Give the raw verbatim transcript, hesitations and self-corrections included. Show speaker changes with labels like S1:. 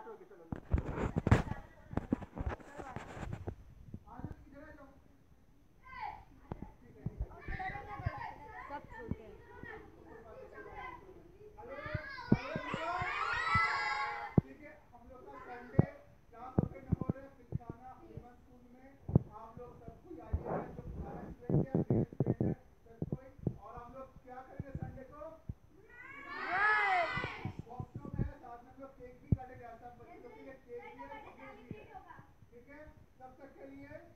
S1: Start हो गया, चलो आज की जगह जाओ।
S2: सब छोटे हैं।
S1: ठीक है, हम लोग का संडे क्लास ओपन हो रहा है पिलखाना ह्यूमन स्कूल में। आप लोग सब कोई आइएगा, जो पुराना स्टूडेंट है, नए स्टूडेंट है, सब कोई। और हम लोग क्या करेंगे संडे को? वर्कशॉप है, साथ में हम लोग केक भी काटेंगे। सब बच्चों के लिए केक भी है, चॉकलेट भी है। ठीक है, तब तक के लिए